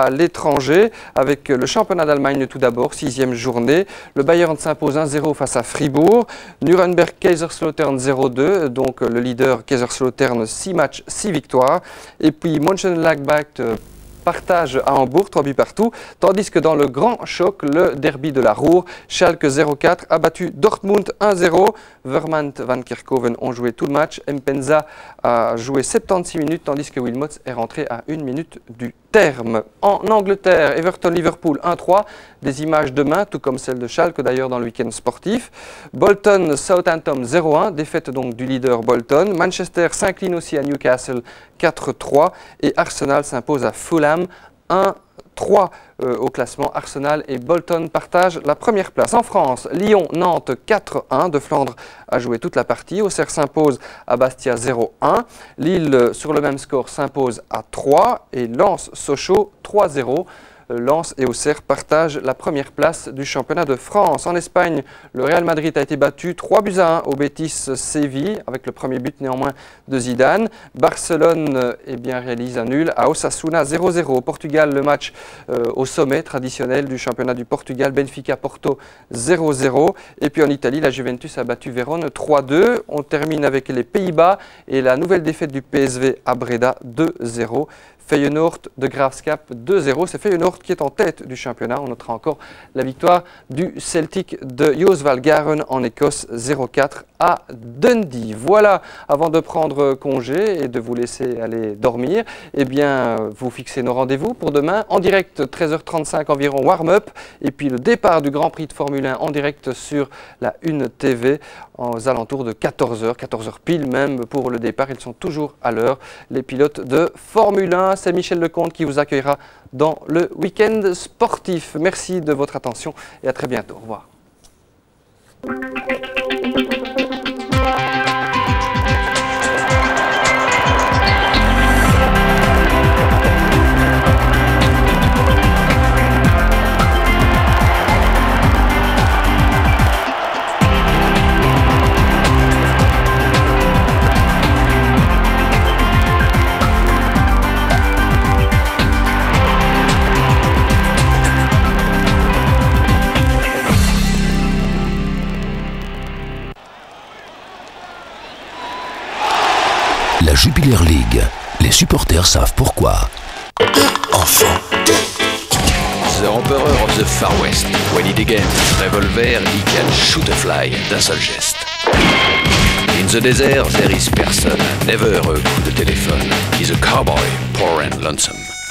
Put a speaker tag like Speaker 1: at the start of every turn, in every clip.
Speaker 1: à l'étranger avec le championnat d'Allemagne tout d'abord, 6e journée. Le Bayern s'impose 1-0 face à Fribourg. Nuremberg Kaiserslautern 0-2, donc le leader Kaiserslautern 6 matchs, 6 victoires. Et puis Mönchengladbach partage à Hambourg, 3 buts partout, tandis que dans le grand choc, le derby de la Ruhr, Schalke 0-4 a battu Dortmund 1-0. Vermont Van Kerkhoven ont joué tout le match. Mpenza a joué 76 minutes, tandis que Wilmots est rentré à 1 minute du terme. En Angleterre, Everton-Liverpool 1-3. Des images demain, tout comme celle de Schalke d'ailleurs dans le week-end sportif. Bolton-Southampton 0-1, défaite donc du leader Bolton. Manchester s'incline aussi à Newcastle 4-3 et Arsenal s'impose à Fulham 1-3 au classement. Arsenal et Bolton partagent la première place. En France, Lyon-Nantes 4-1. De Flandre a joué toute la partie. Auxerre s'impose à Bastia 0-1. Lille, sur le même score, s'impose à 3. Et Lens-Sochaux 3-0. Lens et Auxerre partagent la première place du championnat de France. En Espagne, le Real Madrid a été battu 3-1 au Betis Séville, avec le premier but néanmoins de Zidane. Barcelone réalise un nul à Osasuna 0-0. Au Portugal, le match au sommet traditionnel du championnat du Portugal, Benfica-Porto 0-0. Et puis en Italie, la Juventus a battu Vérone 3-2. On termine avec les Pays-Bas et la nouvelle défaite du PSV à Breda 2-0. Feyenoord de Graafschap 2-0. C'est Feyenoord qui est en tête du championnat. On notera encore la victoire du Celtic de Joosval-Garen en Écosse 0-4 à Dundee. Voilà, avant de prendre congé et de vous laisser aller dormir, eh bien, vous fixez nos rendez-vous pour demain. En direct, 13h35 environ, warm-up. Et puis le départ du Grand Prix de Formule 1 en direct sur la Une TV aux alentours de 14h, 14h pile même pour le départ. Ils sont toujours à l'heure, les pilotes de Formule 1. C'est Michel Lecomte qui vous accueillera dans le week-end sportif. Merci de votre attention et à très bientôt. Au revoir.
Speaker 2: La Jupiler League. Les supporters savent pourquoi. Enfant.
Speaker 3: The Emperor of the Far West. When he against revolver, he can shoot a fly d'un seul geste. In the desert, there is person, never a coup de téléphone. He's a cowboy, poor and lonesome.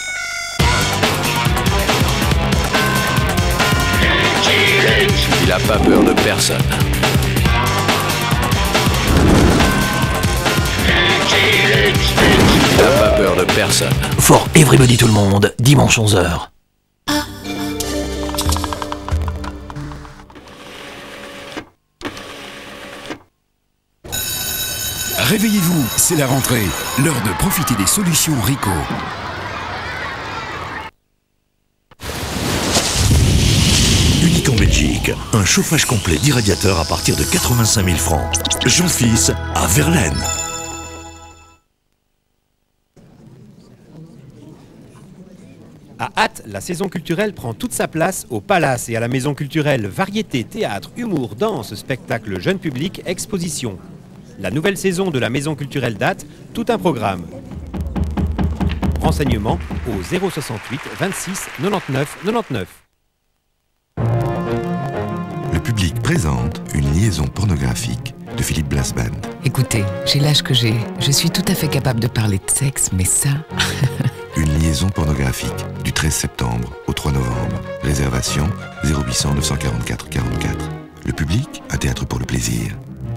Speaker 3: Il a pas peur de personne. Il n'a pas peur de personne.
Speaker 2: For Everybody tout le monde, dimanche 11h.
Speaker 4: Réveillez-vous, c'est la rentrée. L'heure de profiter des solutions Rico.
Speaker 5: Unique en Belgique, un chauffage complet d'irradiateur à partir de 85 000 francs. Jean-Fils à Verlaine.
Speaker 6: À Ath, la saison culturelle prend toute sa place au Palace et à la maison culturelle variété, théâtre, humour, danse, spectacle, jeune public, exposition. La nouvelle saison de la maison culturelle d'Ath, tout un programme. Renseignements au 068 26 99 99.
Speaker 7: Le public présente une liaison pornographique de Philippe Blasband.
Speaker 8: Écoutez, j'ai l'âge que j'ai. Je suis tout à fait capable de parler de sexe, mais ça...
Speaker 7: Une liaison pornographique du 13 septembre au 3 novembre. Réservation 0800 944 44. Le public, un théâtre pour le plaisir.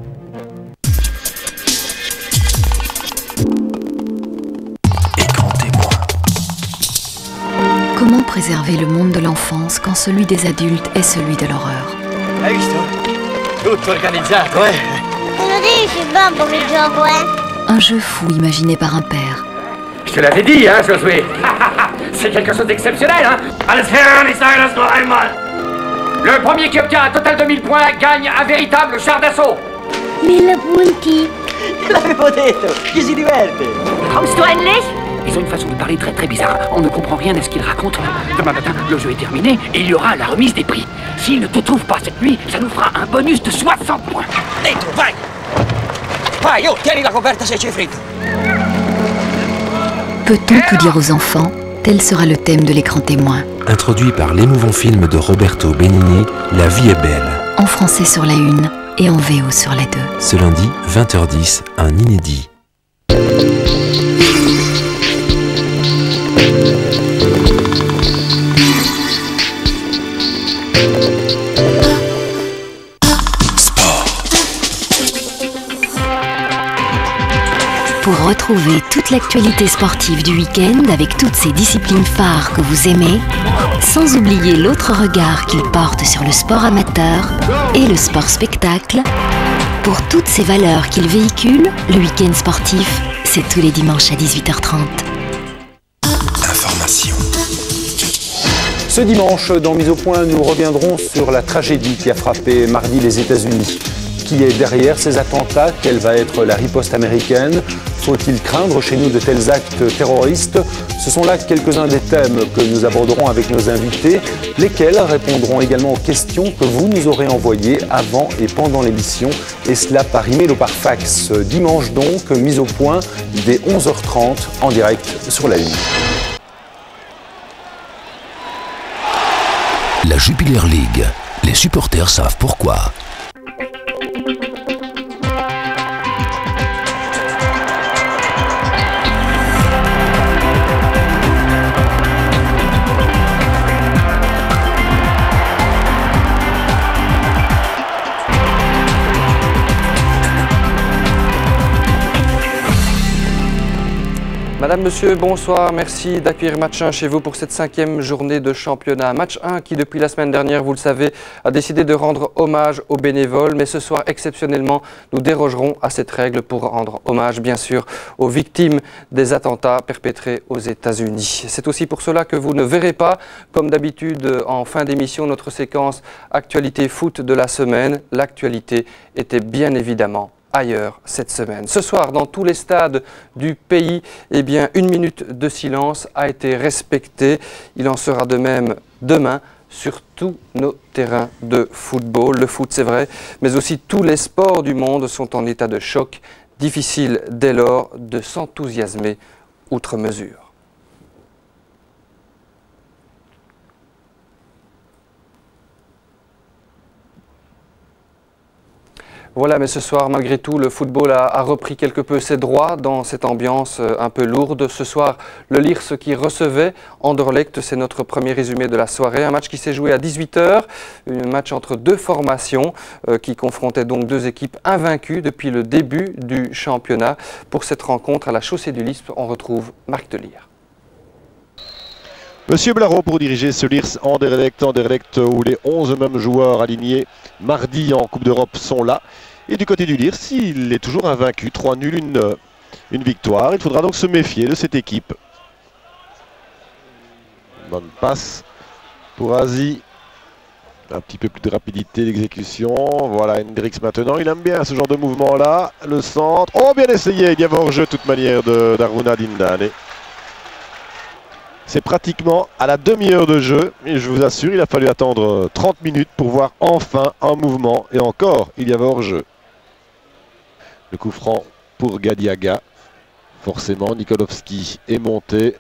Speaker 2: Écran témoin.
Speaker 9: Comment préserver le monde de l'enfance quand celui des adultes est celui de l'horreur?
Speaker 10: Hai visto? Tutto organizzato,
Speaker 11: Te lo dici, babbo, che gioco è?
Speaker 9: Un jeu fou imaginé par un père.
Speaker 10: Je te l'avais dit, hein, Josué. C'est quelque chose d'exceptionnel, hein. Alles Herren, ich sage das nur einmal. Le premier qui obtient un total de 1000 points gagne un véritable char d'assaut.
Speaker 11: 1000 punti.
Speaker 10: L'avevo detto, chi si diverte.
Speaker 11: Kommst du endlich?
Speaker 10: Ils ont une façon de parler très très bizarre. On ne comprend rien à ce qu'ils racontent. Demain matin, le jeu est terminé et il y aura la remise des prix. S'ils ne te trouvent pas cette nuit, ça nous fera un bonus de 60 points.
Speaker 12: Dentro, vai! Vai, oh, tieni la coperta se c'è freddo.
Speaker 9: Peut-on tout dire aux enfants? Tel sera le thème de l'écran témoin.
Speaker 13: Introduit par l'émouvant film de Roberto Benigni, La vie est belle.
Speaker 9: En français sur la 1 et en VO sur la 2.
Speaker 13: Ce lundi, 20h10, un inédit.
Speaker 9: Pour retrouver toute l'actualité sportive du week-end avec toutes ces disciplines phares que vous aimez, sans oublier l'autre regard qu'il porte sur le sport amateur et le sport spectacle, pour toutes ces valeurs qu'il véhicule, le week-end sportif, c'est tous les dimanches à 18h30.
Speaker 4: Information.
Speaker 14: Ce dimanche, dans Mise au point, nous reviendrons sur la tragédie qui a frappé mardi les États-Unis. Qui est derrière ces attentats? Quelle va être la riposte américaine? Faut-il craindre chez nous de tels actes terroristes? Ce sont là quelques-uns des thèmes que nous aborderons avec nos invités, lesquels répondront également aux questions que vous nous aurez envoyées avant et pendant l'émission, et cela par email ou par fax. Dimanche donc, Mise au point, dès 11h30 en direct sur la 1.
Speaker 2: La Jupiler League. Les supporters savent pourquoi.
Speaker 1: Madame, Monsieur, bonsoir. Merci d'accueillir Match 1 chez vous pour cette 5e journée de championnat. Match 1 qui, depuis la semaine dernière, vous le savez, a décidé de rendre hommage aux bénévoles. Mais ce soir, exceptionnellement, nous dérogerons à cette règle pour rendre hommage, bien sûr, aux victimes des attentats perpétrés aux États-Unis. C'est aussi pour cela que vous ne verrez pas, comme d'habitude, en fin d'émission, notre séquence Actualité foot de la semaine. L'actualité était bien évidemment ailleurs cette semaine. Ce soir, dans tous les stades du pays, eh bien, 1 minute de silence a été respectée. Il en sera de même demain sur tous nos terrains de football. Le foot, c'est vrai, mais aussi tous les sports du monde sont en état de choc. Difficile dès lors de s'enthousiasmer outre mesure. Voilà, mais ce soir, malgré tout, le football a repris quelque peu ses droits dans cette ambiance un peu lourde. Ce soir, le Lierse qui recevait Anderlecht, c'est notre premier résumé de la soirée. Un match qui s'est joué à 18h, un match entre deux formations qui confrontaient donc deux équipes invaincues depuis le début du championnat. Pour cette rencontre à la Chaussée du Lisp, on retrouve Marc Delire.
Speaker 15: Monsieur Blaro pour diriger ce Lierse Anderlecht où les 11 mêmes joueurs alignés mardi en Coupe d'Europe sont là. Et du côté du Lierse, il est toujours invaincu, 3 nuls, une victoire. Il faudra donc se méfier de cette équipe. Bonne passe pour Azi. Un petit peu plus de rapidité d'exécution. Voilà Hendrix maintenant. Il aime bien ce genre de mouvement-là. Le centre. Oh, bien essayé. Il y avait hors-jeu de toute manière d'Aruna Dindane. C'est pratiquement à la demi-heure de jeu. Et je vous assure, il a fallu attendre 30 minutes pour voir enfin un mouvement. Et encore, il y avait hors-jeu. Le coup franc pour Gadiaga. Forcément, Nikolovski est monté.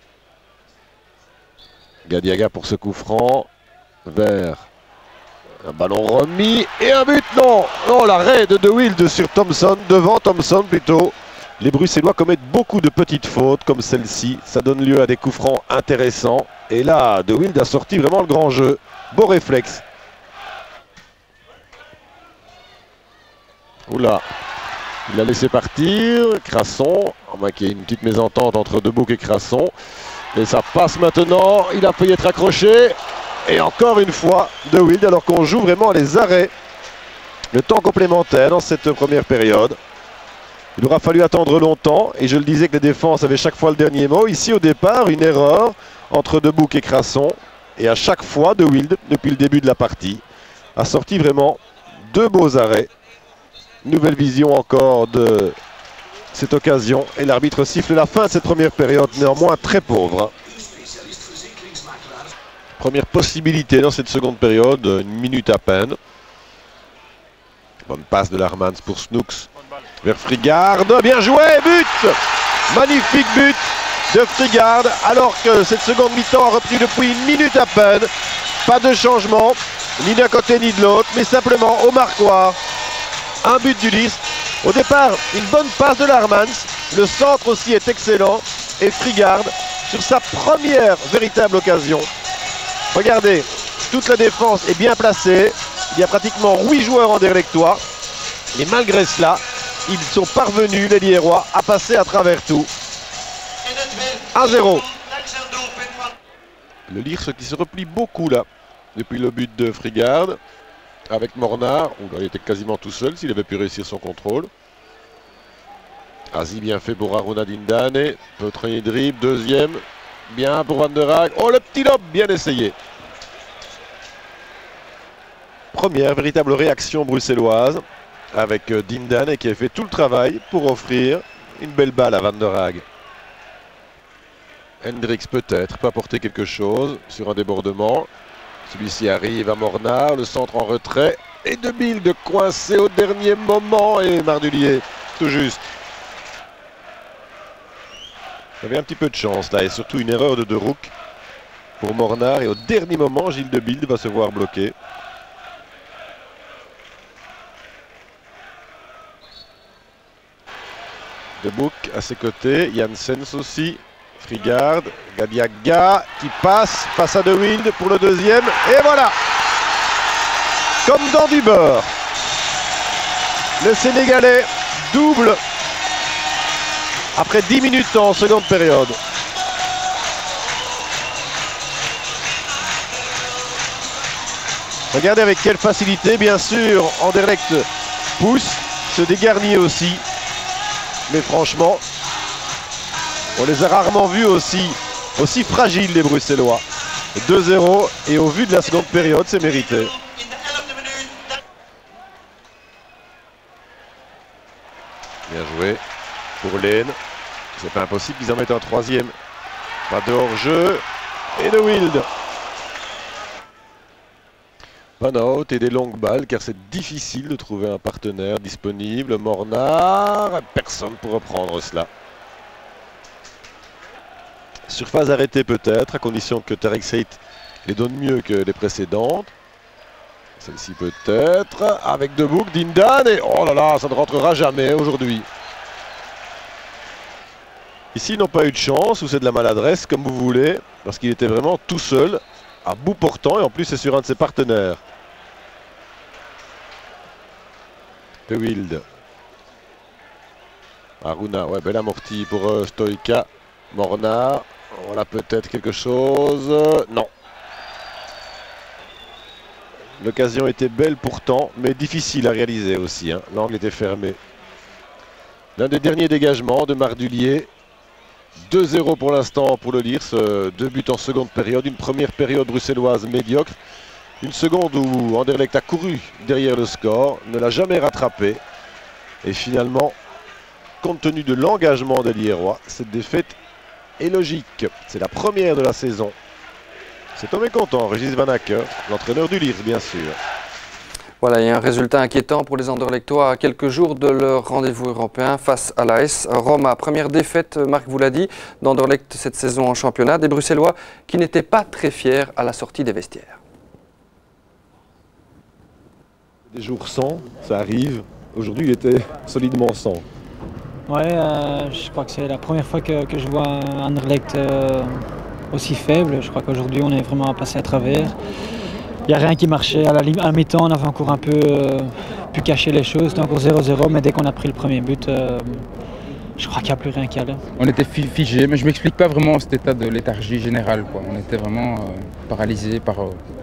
Speaker 15: Gadiaga pour ce coup franc. Vers un ballon remis. Et un but, non. Non, l'arrêt de De Wilde sur Thompson. Devant Thompson plutôt. Les Bruxellois commettent beaucoup de petites fautes comme celle-ci. Ça donne lieu à des coups francs intéressants. Et là, De Wilde a sorti vraiment le grand jeu. Beau réflexe. Oula. Il a laissé partir. Crasson. À moins qu'il y ait une petite mésentente entre Debouc et Crasson. Et ça passe maintenant. Il a failli être accroché. Et encore une fois, De Wilde, alors qu'on joue vraiment les arrêts. Le temps complémentaire dans cette première période. Il aura fallu attendre longtemps. Et je le disais que les défenses avaient chaque fois le dernier mot. Ici, au départ, une erreur entre Debouc et Crasson. Et à chaque fois, De Wilde, depuis le début de la partie, a sorti vraiment deux beaux arrêts. Nouvelle vision encore de cette occasion et l'arbitre siffle la fin de cette première période, néanmoins très pauvre. Première possibilité dans cette seconde période, une minute à peine. Bonne passe de Larmans pour Snooks vers Frigard. Bien joué, but! Magnifique but de Frigard, alors que cette seconde mi-temps a repris depuis une minute à peine. Pas de changement, ni d'un côté ni de l'autre, mais simplement au marquoir. Un but du Lierse. Au départ, une bonne passe de Larmans. Le centre aussi est excellent. Et Frigard, sur sa première véritable occasion. Regardez, toute la défense est bien placée. Il y a pratiquement 8 joueurs anderlechtois. Et malgré cela, ils sont parvenus, les Lierrois, à passer à travers tout. 1-0. Le Lierse qui se replie beaucoup là, depuis le but de Frigard. Avec Mornar, il était quasiment tout seul s'il avait pu réussir son contrôle. Asie bien fait pour Aruna Dindane. Petit dribble, deuxième. Bien pour Van der Haag. Oh, le petit lob, bien essayé. Première véritable réaction bruxelloise avec Dindane qui a fait tout le travail pour offrir une belle balle à Van der Haag. Hendricks peut-être peut apporter quelque chose sur un débordement. Celui-ci arrive à Mornar, le centre en retrait. Et De Bilde coincé au dernier moment. Et Mardulier, tout juste. Il y avait un petit peu de chance là. Et surtout une erreur de De Roek pour Mornar. Et au dernier moment, Gilles De Bilde va se voir bloqué. De Boek à ses côtés. Janssens aussi. Frigard, Gadiaga qui passe à De Wilde pour le deuxième, et voilà! Comme dans du beurre. Le Sénégalais double après 10 minutes en seconde période. Regardez avec quelle facilité, bien sûr, Anderlecht pousse, se dégarnit aussi, mais franchement, on les a rarement vus aussi fragiles, les Bruxellois. 2-0, et au vu de la seconde période, c'est mérité. Bien joué pour Lehn. C'est pas impossible qu'ils en mettent un troisième. Pas de hors-jeu. Et De Wilde. Pas out et des longues balles, car c'est difficile de trouver un partenaire disponible. Mornar, personne pour reprendre cela. Surface arrêtée peut-être, à condition que Tarek Saïd les donne mieux que les précédentes. Celle-ci peut-être, avec De Boek, Dindane, et oh là là, ça ne rentrera jamais aujourd'hui. Ici, ils n'ont pas eu de chance, ou c'est de la maladresse, comme vous voulez, parce qu'il était vraiment tout seul, à bout portant, et en plus c'est sur un de ses partenaires. De Wilde. Aruna, ouais, belle amortie pour Stoïka. Mornar. Voilà peut-être quelque chose. Non. L'occasion était belle pourtant, mais difficile à réaliser aussi. Hein. L'angle était fermé. L'un des derniers dégagements de Mardulier. 2-0 pour l'instant pour le Lierse. 2 buts en seconde période. Une première période bruxelloise médiocre. Une seconde où Anderlecht a couru derrière le score. Ne l'a jamais rattrapé. Et finalement, compte tenu de l'engagement des Lierrois, cette défaite est logique. C'est la première de la saison. Cet homme est content, Régis Van Acker, l'entraîneur du Lierse bien sûr.
Speaker 1: Voilà, il y a un résultat inquiétant pour les Anderlechtois à quelques jours de leur rendez-vous européen face à l'AS Roma. Première défaite, Marc vous l'a dit, d'Anderlecht cette saison en championnat. Des Bruxellois qui n'étaient pas très fiers à la sortie des vestiaires.
Speaker 15: Des jours sans, ça arrive. Aujourd'hui, il était solidement sans.
Speaker 16: Ouais, je crois que c'est la première fois que je vois un Anderlecht aussi faible. Je crois qu'aujourd'hui, on est vraiment passé à travers. Il n'y a rien qui marchait. À la mi-temps, on avait encore un peu pu cacher les choses. C'était encore 0-0, mais dès qu'on a pris le premier but, je crois qu'il n'y a plus rien qui allait.
Speaker 17: On était figé, mais je ne m'explique pas vraiment cet état de léthargie générale, quoi. On était vraiment paralysé par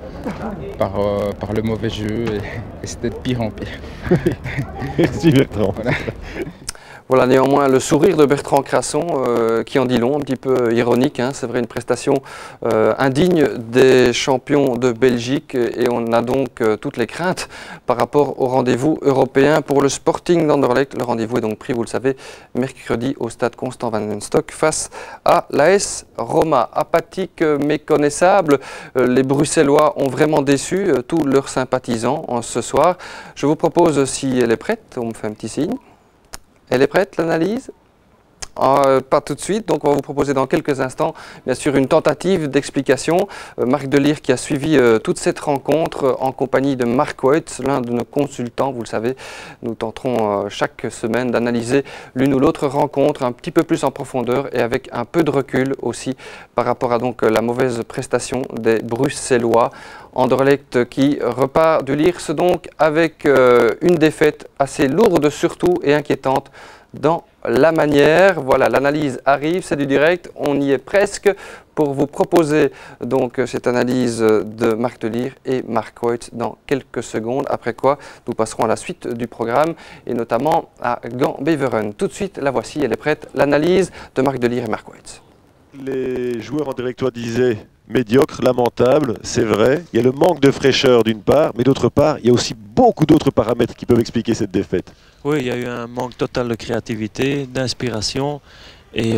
Speaker 17: le mauvais jeu et c'était de pire en pire.
Speaker 15: Merci Bertrand.
Speaker 1: Voilà. Voilà néanmoins le sourire de Bertrand Crasson qui en dit long, un petit peu ironique, hein. C'est vrai, une prestation indigne des champions de Belgique et on a donc toutes les craintes par rapport au rendez-vous européen pour le Sporting d'Anderlecht. Le rendez-vous est donc pris, vous le savez, mercredi au stade Constant van den Stock face à l'AS Roma. Apathique, méconnaissable, les Bruxellois ont vraiment déçu tous leurs sympathisants ce soir. Je vous propose, si elle est prête, on me fait un petit signe. Elle est prête, l'analyse? Pas tout de suite, donc on va vous proposer dans quelques instants, bien sûr, une tentative d'explication. Marc Delire qui a suivi toute cette rencontre en compagnie de Mark White, l'un de nos consultants, vous le savez. Nous tenterons chaque semaine d'analyser l'une ou l'autre rencontre un petit peu plus en profondeur et avec un peu de recul aussi par rapport à donc la mauvaise prestation des Bruxellois. Anderlecht qui repart du Lierse donc avec une défaite assez lourde surtout et inquiétante dans la manière. Voilà, l'analyse arrive, c'est du direct, on y est presque pour vous proposer donc cette analyse de Marc Delire et Mark White dans quelques secondes, après quoi nous passerons à la suite du programme et notamment à Gand-Beveren. Tout de suite, la voici, elle est prête, l'analyse de Marc Delire et Mark White.
Speaker 15: Les joueurs anderlechtois disaient médiocre, lamentable, c'est vrai. Il y a le manque de fraîcheur d'une part, mais d'autre part, il y a aussi beaucoup d'autres paramètres qui peuvent expliquer cette défaite.
Speaker 18: Oui, il y a eu un manque total de créativité, d'inspiration. Et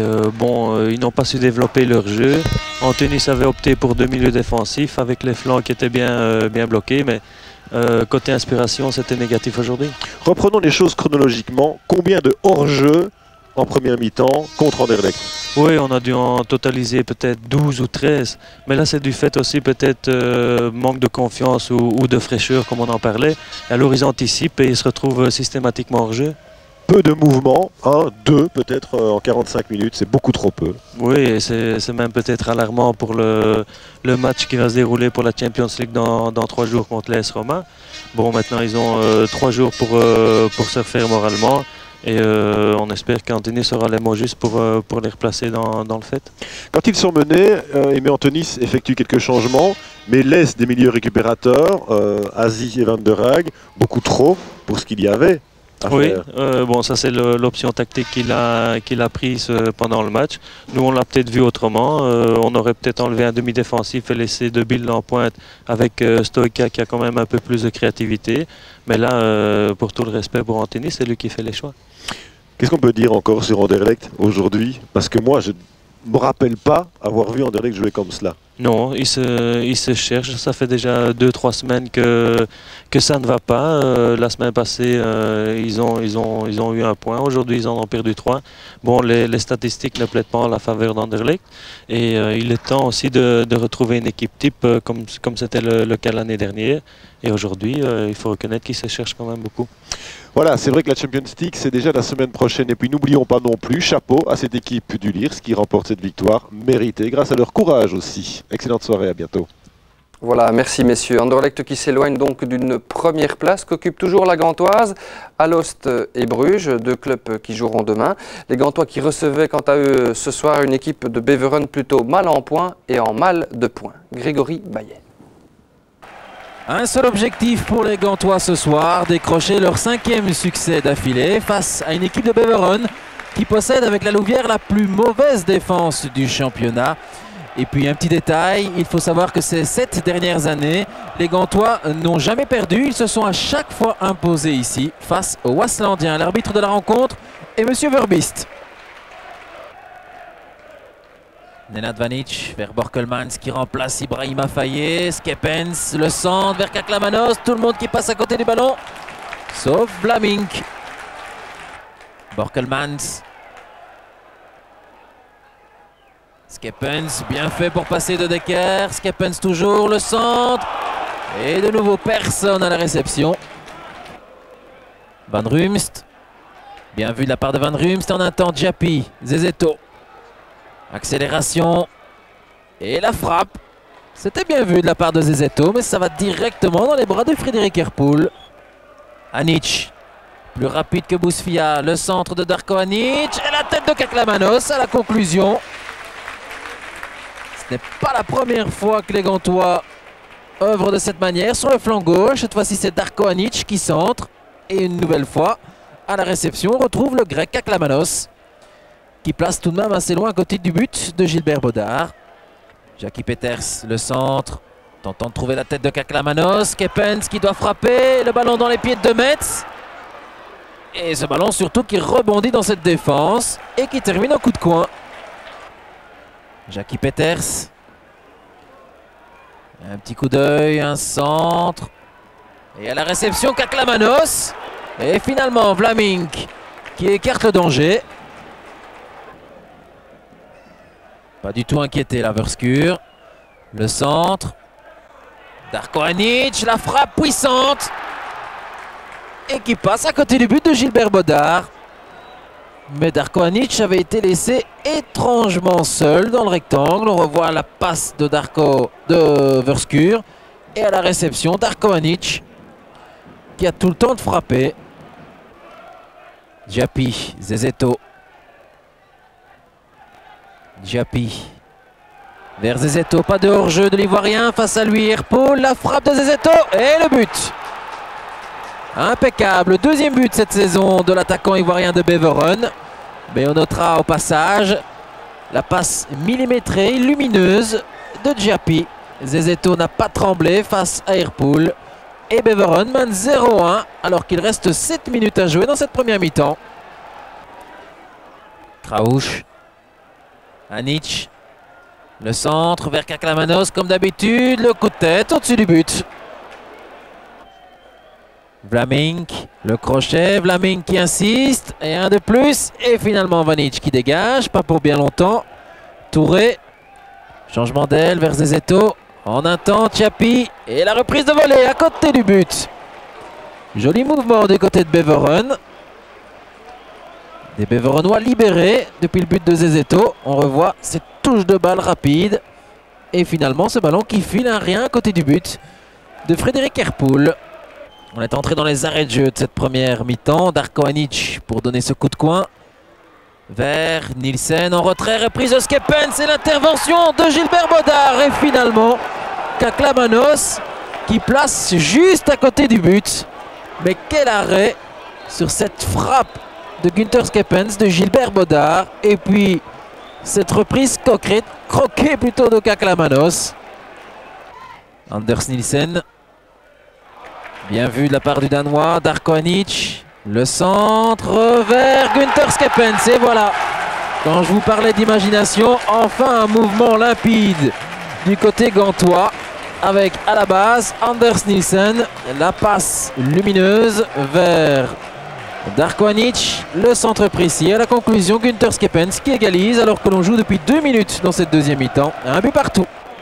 Speaker 18: ils n'ont pas su développer leur jeu. Antunis avait opté pour 2 milieux défensifs avec les flancs qui étaient bien bloqués, mais côté inspiration, c'était négatif aujourd'hui.
Speaker 15: Reprenons les choses chronologiquement. Combien de hors-jeu en première mi-temps contre Anderlecht?
Speaker 18: Oui, on a dû en totaliser peut-être 12 ou 13. Mais là, c'est du fait aussi peut-être manque de confiance ou de fraîcheur, comme on en parlait. Alors, ils anticipent et ils se retrouvent systématiquement hors jeu.
Speaker 15: Peu de mouvements, 1, 2 peut-être en 45 minutes, c'est beaucoup trop peu.
Speaker 18: Oui, et c'est même peut-être alarmant pour le match qui va se dérouler pour la Champions League dans 3 jours contre l'AS Roma. Bon, maintenant, ils ont 3 jours pour se refaire moralement. Et on espère qu'Antunis aura les mots justes pour les replacer dans le fait.
Speaker 15: Quand ils sont menés, Aimé Antunis effectue quelques changements, mais laisse des milieux récupérateurs, Aziz et Van der Haag, beaucoup trop pour ce qu'il y avait à faire.
Speaker 18: Bon, ça c'est l'option tactique qu'il a prise pendant le match. Nous on l'a peut-être vu autrement. On aurait peut-être enlevé un demi-défensif et laissé De Bilde en pointe avec Stoïka qui a quand même un peu plus de créativité. Mais là, pour tout le respect pour Antunis, c'est lui qui fait les choix.
Speaker 15: Qu'est-ce qu'on peut dire encore sur Anderlecht aujourd'hui? Parce que moi, je ne me rappelle pas avoir vu Anderlecht jouer comme cela.
Speaker 18: Non, il se cherche. Ça fait déjà 2-3 semaines que ça ne va pas. La semaine passée, ils ont eu un point. Aujourd'hui, ils en ont perdu 3. Bon, les statistiques ne plaident pas en la faveur d'Anderlecht. Et il est temps aussi de retrouver une équipe type comme c'était le cas l'année dernière. Et aujourd'hui, il faut reconnaître qu'ils se cherchent quand même beaucoup.
Speaker 15: Voilà, c'est vrai que la Champions League, c'est déjà la semaine prochaine. Et puis n'oublions pas non plus, chapeau à cette équipe du Lierse qui remporte cette victoire méritée grâce à leur courage aussi. Excellente soirée, à bientôt.
Speaker 1: Voilà, merci messieurs. Anderlecht qui s'éloigne donc d'une première place qu'occupe toujours la Gantoise, Alost et Bruges, 2 clubs qui joueront demain. Les Gantois qui recevaient quant à eux ce soir une équipe de Beveren plutôt mal en points et en mal de points. Grégory Baillet.
Speaker 19: Un seul objectif pour les Gantois ce soir, décrocher leur 5e succès d'affilée face à une équipe de Beveren qui possède avec la Louvière la plus mauvaise défense du championnat. Et puis un petit détail, il faut savoir que ces 7 dernières années, les Gantois n'ont jamais perdu. Ils se sont à chaque fois imposés ici face aux Waaslandiens. L'arbitre de la rencontre est Monsieur Verbist. Nenad Vanic vers Borkelmans qui remplace Ibrahima Faye. Skepens, le centre vers Kaklamanos. Tout le monde qui passe à côté du ballon, sauf Vlamink. Borkelmans. Skepens, bien fait pour passer de Decker. Skepens toujours, le centre. Et de nouveau personne à la réception. Van Rumst. Bien vu de la part de Van Rumst en un temps. Djapi, Zezeto. Accélération. Et la frappe. C'était bien vu de la part de Zezeto, mais ça va directement dans les bras de Frédéric Herpoul. Anic. Plus rapide que Bousfia. Le centre de Darko Anic. Et la tête de Kaklamanos à la conclusion. Ce n'est pas la première fois que les Gantois œuvrent de cette manière sur le flanc gauche. Cette fois-ci, c'est Darko Anic qui centre. Et une nouvelle fois, À la réception, on retrouve le grec Kaklamanos qui place tout de même assez loin à côté du but de Gilbert Baudard. Jackie Peters, le centre, tentant de trouver la tête de Kaklamanos. Keppens qui doit frapper, le ballon dans les pieds de Metz. Et ce ballon surtout qui rebondit dans cette défense et qui termine en coup de coin. Jackie Peters. Un petit coup d'œil, un centre. Et à la réception, Kaklamanos. Et finalement, Vlamink qui écarte le danger. Pas du tout inquiété, la Verskur. Le centre. Darko Anic, la frappe puissante. Et qui passe à côté du but de Gilbert Baudard. Mais Darko Anic avait été laissé étrangement seul dans le rectangle. On revoit la passe de Verskur. Et à la réception, Darko Anic qui a tout le temps de frapper. Diaby, Zezeto. Diaby vers Zezeto, pas de hors-jeu de l'Ivoirien, face à lui Erpol, la frappe de Zezeto et le but. Impeccable, deuxième but cette saison de l'attaquant ivoirien de Beveren. Mais on notera au passage la passe millimétrée, lumineuse de Diaby. Zezeto n'a pas tremblé face à Erpol. Et Beveren mène 0-1 alors qu'il reste 7 minutes à jouer dans cette première mi-temps. Kraouch. Anic. Le centre vers Kaklamanos comme d'habitude. Le coup de tête au-dessus du but. Vlamink. Le crochet. Vlamink qui insiste. Et un de plus. Et finalement Vanic qui dégage. Pas pour bien longtemps. Touré. Changement d'aile vers Zezeto. En un temps, Diaby et la reprise de volée à côté du but. Joli mouvement du côté de Beveren. Des Beverenois libérés depuis le but de Zezeto. On revoit cette touche de balle rapide. Et finalement, ce ballon qui file un rien à côté du but de Frédéric Erpol. On est entré dans les arrêts de jeu de cette première mi-temps. Darko Anic pour donner ce coup de coin. Vers Nielsen en retrait, reprise de Keppens et l'intervention de Gilbert Baudard. Et finalement, Kaklamanos qui place juste à côté du but. Mais quel arrêt sur cette frappe de Günther Keppens, de Gilbert Baudard. Et puis cette reprise croquée plutôt de Kaklamanos. Anders Nielsen. Bien vu de la part du Danois, Darko Anic. Le centre vers Günther Keppens. Et voilà, quand je vous parlais d'imagination, enfin un mouvement limpide du côté gantois. Avec à la base Anders Nielsen, la passe lumineuse vers Darko Anic, le centre précis. À la conclusion, Günther Keppens qui égalise alors que l'on joue depuis 2 minutes dans cette deuxième mi-temps. Un but partout.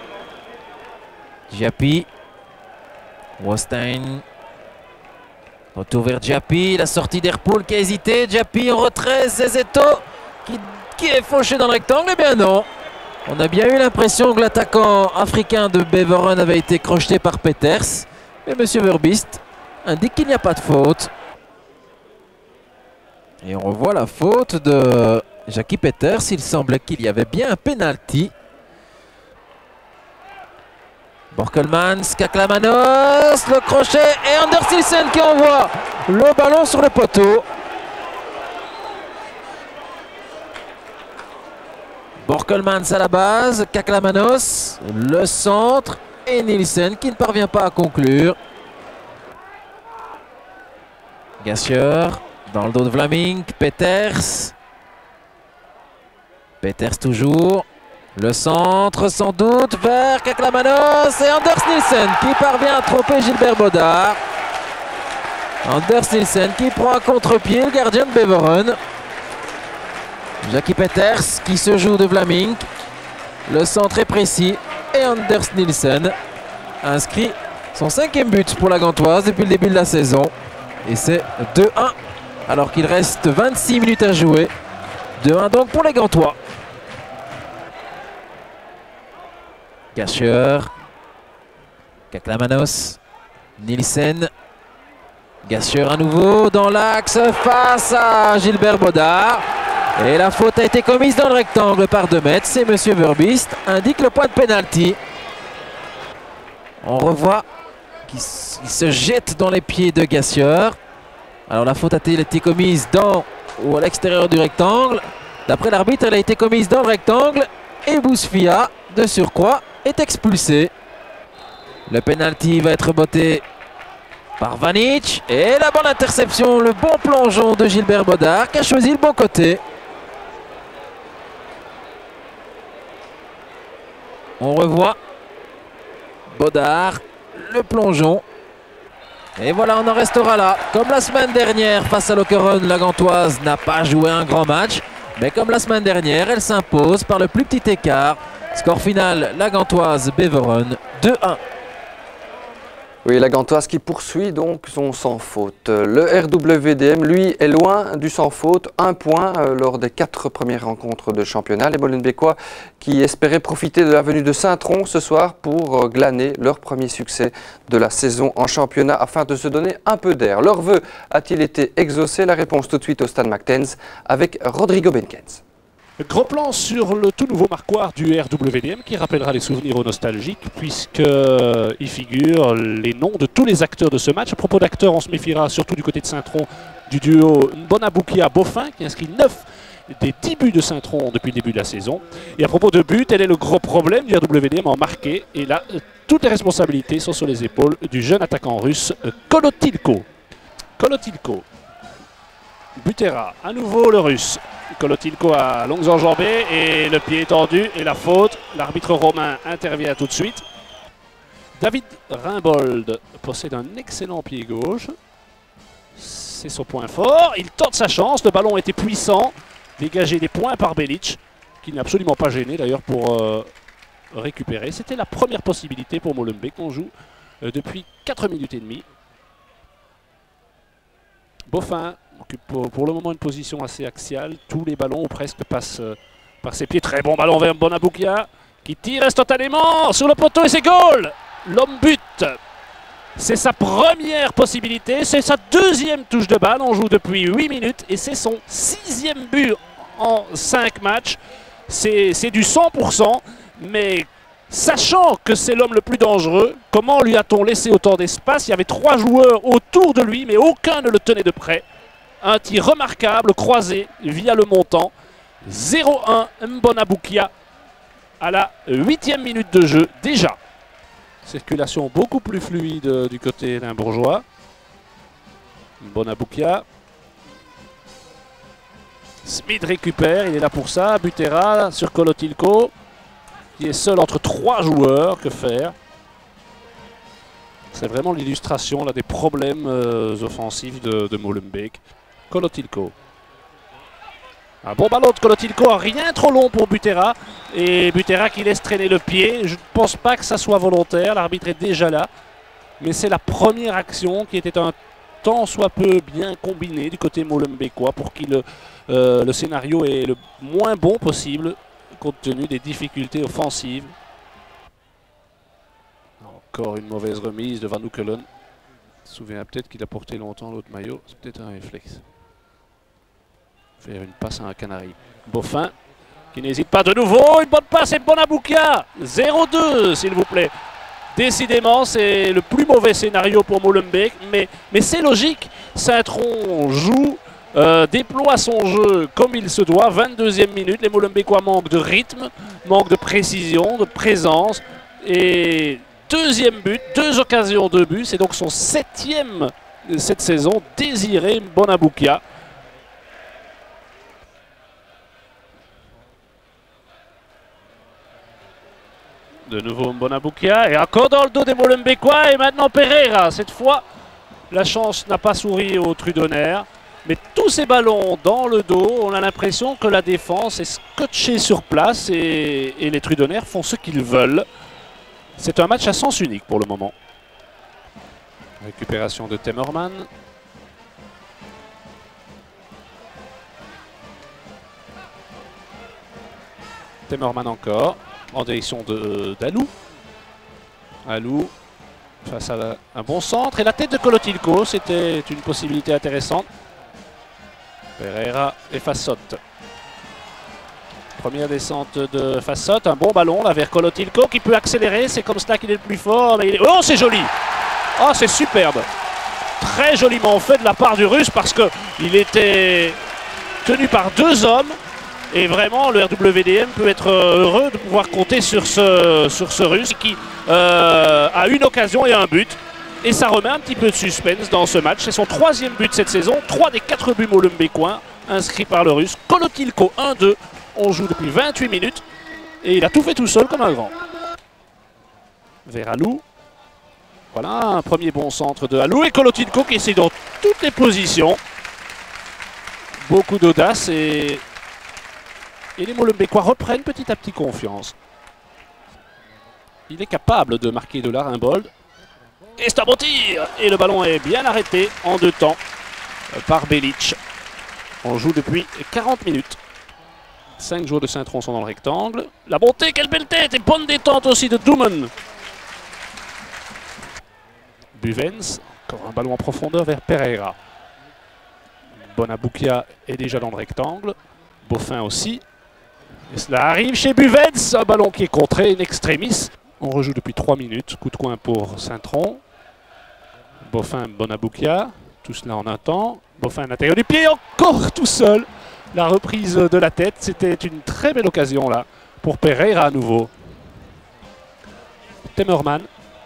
Speaker 19: Diaby, Wostein. Retour vers Diaby, la sortie d'Erpol qui a hésité. Diaby en retrait, Zezeto qui est fauché dans le rectangle. Eh bien non. On a bien eu l'impression que l'attaquant africain de Beveren avait été crocheté par Peters. Mais M. Verbist indique qu'il n'y a pas de faute. Et on revoit la faute de Jackie Peters. Il semblait qu'il y avait bien un penalty. Borkelmans, Kaklamanos, le crochet et Anders Nielsen qui envoie le ballon sur le poteau. Borkelmans à la base, Kaklamanos, le centre et Nielsen qui ne parvient pas à conclure. Gassier dans le dos de Vlamink, Peters. Peters toujours. Le centre sans doute vers Kaklamanos et Anders Nielsen qui parvient à tromper Gilbert Baudard. Anders Nielsen qui prend à contre-pied le gardien de Beveren. Jackie Peters qui se joue de Vlamink. Le centre est précis et Anders Nielsen inscrit son 5e but pour la Gantoise depuis le début de la saison. Et c'est 2-1 alors qu'il reste 26 minutes à jouer. 2-1 donc pour les Gantois. Gassier, Kaklamanos, Nielsen, Gassier à nouveau dans l'axe face à Gilbert Baudard. Et la faute a été commise dans le rectangle par De Metz et M. Verbist indique le point de pénalty. On revoit qu'il se jette dans les pieds de Gassier. Alors la faute a-t-elle été commise dans ou à l'extérieur du rectangle? D'après l'arbitre, elle a été commise dans le rectangle et Bousfia, de surcroît, est expulsé. Le penalty va être botté par Vanic et la bonne interception, le bon plongeon de Gilbert Bodard qui a choisi le bon côté. On revoit Bodard, le plongeon. Et voilà, on en restera là. Comme la semaine dernière face à Lokeren, la Gantoise n'a pas joué un grand match. Mais comme la semaine dernière, elle s'impose par le plus petit écart. Score final, la Gantoise Beveren 2-1.
Speaker 1: Oui, la Gantoise qui poursuit donc son sans faute. Le RWDM, lui, est loin du sans faute. 1 point lors des 4 premières rencontres de championnat. Les Molenbeekois qui espéraient profiter de la venue de Saint-Tron ce soir pour glaner leur premier succès de la saison en championnat afin de se donner un peu d'air. Leur vœu a-t-il été exaucé? La réponse tout de suite au Stade Mactens avec Rodrigo Benkens.
Speaker 20: Gros plan sur le tout nouveau marquoir du RWDM qui rappellera les souvenirs nostalgiques puisqu'il figure les noms de tous les acteurs de ce match. À propos d'acteurs, on se méfiera surtout du côté de Saint-Tron du duo Bonaboukia-Bofin qui inscrit 9 des 10 buts de Saint-Tron depuis le début de la saison. Et à propos de buts, tel est le gros problème du RWDM en marqué. Et là, toutes les responsabilités sont sur les épaules du jeune attaquant russe Kolotilko. Butera, à nouveau le russe. Kolotilko à longues enjambées et le pied est tendu et la faute. L'arbitre romain intervient tout de suite. David Rimbold possède un excellent pied gauche. C'est son point fort. Il tente sa chance. Le ballon était puissant. Dégagé des points par Belic, qui n'est absolument pas gêné d'ailleurs pour récupérer. C'était la première possibilité pour Molenbeek. On joue depuis 4 minutes et demie. Bofin occupe pour le moment une position assez axiale. Tous les ballons ou presque passent par ses pieds. Très bon ballon vers Bonaboukia qui tire instantanément sur le poteau et c'est goal. L'homme bute. C'est sa première possibilité. C'est sa deuxième touche de balle. On joue depuis 8 minutes et c'est son 6e but en 5 matchs. C'est du 100%. Mais sachant que c'est l'homme le plus dangereux, comment lui a-t-on laissé autant d'espace? Il y avait 3 joueurs autour de lui, mais aucun ne le tenait de près. Un tir remarquable, croisé via le montant. 0-1 Mbonaboukia à la 8e minute de jeu déjà. Circulation beaucoup plus fluide du côté d'un bourgeois. Mbonaboukia. Smith récupère, il est là pour ça. Butera sur Kolotilko, qui est seul entre 3 joueurs. Que faire? C'est vraiment l'illustration des problèmes offensifs de Molenbeek. Kolotilko. Un bon ballon de Kolotilko, rien trop long pour Butera. Et Butera qui laisse traîner le pied. Je ne pense pas que ça soit volontaire, l'arbitre est déjà là. Mais c'est la première action qui était un tant soit peu bien combinée du côté molenbeekois pour que le scénario est le moins bon possible compte tenu des difficultés offensives. Encore une mauvaise remise de Van Oekelen. Je me souviens peut-être qu'il a porté longtemps l'autre maillot. C'est peut-être un réflexe. Faire une passe à un Canari. Bofin qui n'hésite pas de nouveau. Une bonne passe et Bonaboukia. 0-2 s'il vous plaît. Décidément c'est le plus mauvais scénario pour Molenbeek. Mais c'est logique. Saint-Tron joue, déploie son jeu comme il se doit. 22e minute. Les Molenbeekois manquent de rythme, manquent de précision, de présence. Et deuxième but, 2 occasions de but. C'est donc son 7e cette saison. Désiré Bonaboukia. De nouveau Bonaboukia et encore dans le dos des Molenbeekois et maintenant Pereira. Cette fois, la chance n'a pas souri aux Trudonnaires. Mais tous ces ballons dans le dos, on a l'impression que la défense est scotchée sur place et les Trudonnaires font ce qu'ils veulent. C'est un match à sens unique pour le moment. Récupération de Temmerman. Temmerman encore. En direction d'Alou. Alou face à un bon centre. Et la tête de Kolotilko, c'était une possibilité intéressante. Pereira et Fassotte. Première descente de Fassotte. Un bon ballon là vers Kolotilko qui peut accélérer. C'est comme cela qu'il est le plus fort. Mais oh, c'est joli! Oh, c'est superbe! très joliment fait de la part du Russe parce qu'il était tenu par 2 hommes. Et vraiment, le RWDM peut être heureux de pouvoir compter sur ce Russe qui a une occasion et un but. Et ça remet un petit peu de suspense dans ce match. C'est son 3e but cette saison. 3 des 4 buts molenbeekois inscrits par le Russe. Kolotilko 1-2. On joue depuis 28 minutes. Et il a tout fait tout seul comme un grand. Vers Alou. Voilà un premier bon centre de Alou. Et Kolotilko qui essaie dans toutes les positions. Beaucoup d'audace et les Molenbeekois reprennent petit à petit confiance. Il est capable de marquer de l'Arimbold. Et c'est un bon tir. Et le ballon est bien arrêté en 2 temps par Belic. On joue depuis 40 minutes. 5 joueurs de Saint-Tron sont dans le rectangle. La montée, quelle belle tête. Et bonne détente aussi de Doumen. Buvens, encore un ballon en profondeur vers Pereira. Bonaboukia est déjà dans le rectangle. Boffin aussi. Et cela arrive chez Buvens. Un ballon qui est contré in extremis. On rejoue depuis 3 minutes. Coup de coin pour Saint-Tron. Boffin, Bonaboukia. Tout cela en un temps. Boffin à l'intérieur du pied. Encore tout seul. La reprise de la tête. C'était une très belle occasion là. Pour Pereira à nouveau. Temmerman.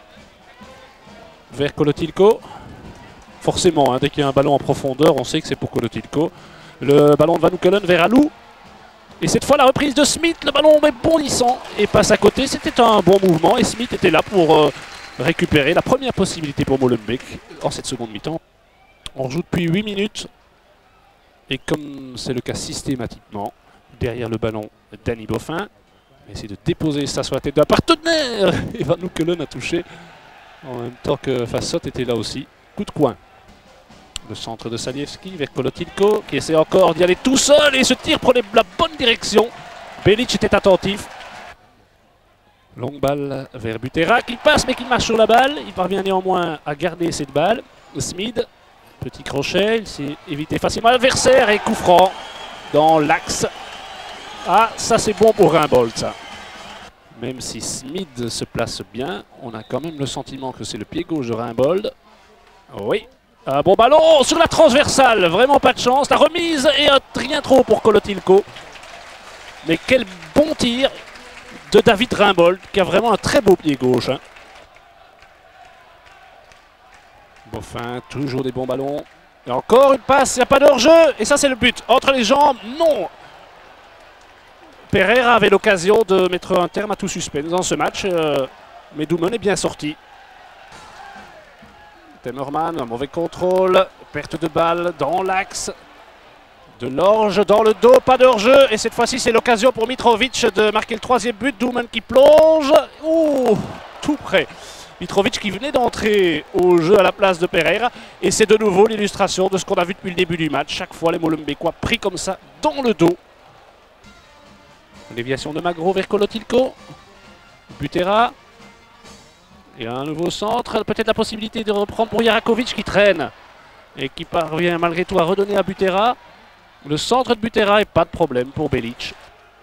Speaker 20: Vers Kolotilko. Forcément, hein, dès qu'il y a un ballon en profondeur, on sait que c'est pour Kolotilko. Le ballon de Van Oekelen vers Alou. Et cette fois, la reprise de Smith. Le ballon est bondissant et passe à côté. C'était un bon mouvement et Smith était là pour récupérer la première possibilité pour Molenbeek en cette seconde mi-temps. On joue depuis 8 minutes. Et comme c'est le cas systématiquement, derrière le ballon, Danny Boffin essaie de déposer ça sur la tête d'un partenaire. Et Van Oekelen a touché en même temps que Fassot était là aussi. Coup de coin. Le centre de Salievski vers Kolotilko qui essaie encore d'y aller tout seul et ce tir prenait la bonne direction. Belic était attentif. Longue balle vers Butera qui passe mais qui marche sur la balle. Il parvient néanmoins à garder cette balle. Smith, petit crochet, il s'est évité facilement l'adversaire et coup franc dans l'axe. Ah, ça c'est bon pour Rimbold ça. Même si Smith se place bien, on a quand même le sentiment que c'est le pied gauche de Rimbold. Oui. Un bon ballon sur la transversale, vraiment pas de chance. La remise et rien trop pour Kolotilko. Mais quel bon tir de David Rimbold qui a vraiment un très beau pied gauche. Hein. Boffin, toujours des bons ballons. Et encore une passe, il n'y a pas de hors-jeu. Et ça c'est le but. Entre les jambes, non. Pereira avait l'occasion de mettre un terme à tout suspense dans ce match. Mais Doumen est bien sorti. Temmerman, un mauvais contrôle, perte de balle dans l'axe. De l'orge dans le dos, pas de hors-jeu. Et cette fois-ci, c'est l'occasion pour Mitrovic de marquer le 3e but. Doumen qui plonge. Ouh, tout près. Mitrovic qui venait d'entrer au jeu à la place de Pereira. Et c'est de nouveau l'illustration de ce qu'on a vu depuis le début du match. Chaque fois, les Molenbeekois pris comme ça dans le dos. Déviation de Magro vers Kolotilko. Butera. Et un nouveau centre, peut-être la possibilité de reprendre pour Jarakovic qui traîne et qui parvient malgré tout à redonner à Butera. Le centre de Butera et pas de problème pour Belic.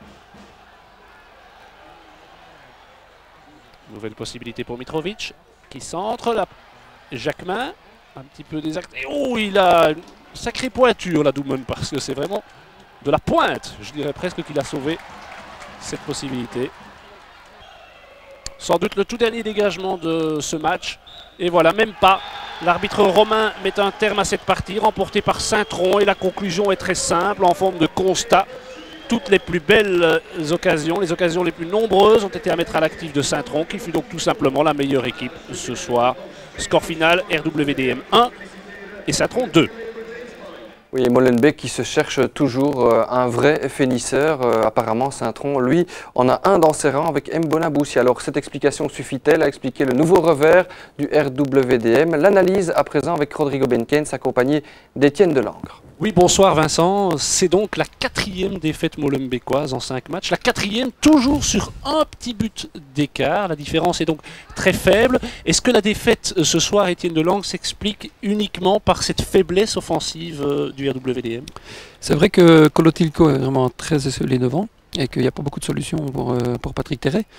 Speaker 20: Nouvelle possibilité pour Mitrovic qui centre. Jacquemin, un petit peu désacté. Oh, il a une sacrée pointure la Doumen parce que c'est vraiment de la pointe. Je dirais presque qu'il a sauvé cette possibilité. Sans doute le tout dernier dégagement de ce match. Et voilà, même pas. L'arbitre romain met un terme à cette partie, remportée par Saint-Tron. Et la conclusion est très simple, en forme de constat. Toutes les plus belles occasions, les occasions les plus nombreuses ont été à mettre à l'actif de Saint-Tron, qui fut donc tout simplement la meilleure équipe ce soir. Score final, RWDM 1 et Saint-Tron 2.
Speaker 1: Oui, et Molenbeek qui se cherche toujours un vrai finisseur. Apparemment, Saint-Tron, lui, en a un dans ses rangs avec Mbona Boussi. Alors, cette explication suffit-elle à expliquer le nouveau revers du RWDM? L'analyse à présent avec Rodrigo Benkens, accompagné d'Étienne Delangre.
Speaker 20: Oui, bonsoir Vincent. C'est donc la 4e défaite molenbeekoise en 5 matchs. La 4e, toujours sur un petit but d'écart. La différence est donc très faible. Est-ce que la défaite ce soir, Étienne Delangre, s'explique uniquement par cette faiblesse offensive du RWDM?
Speaker 21: C'est vrai que Kolotilko est vraiment très esselé devant et qu'il n'y a pas beaucoup de solutions pour Patrick Terret.